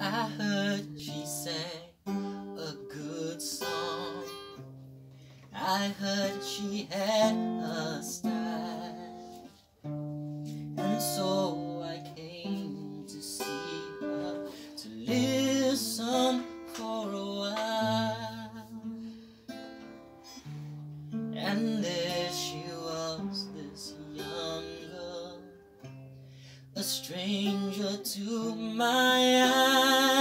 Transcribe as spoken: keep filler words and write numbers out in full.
I heard she sang a good song. I heard she had a style, and so I came to see her, to listen for a while. And there she was, this young girl, a stranger to my eyes.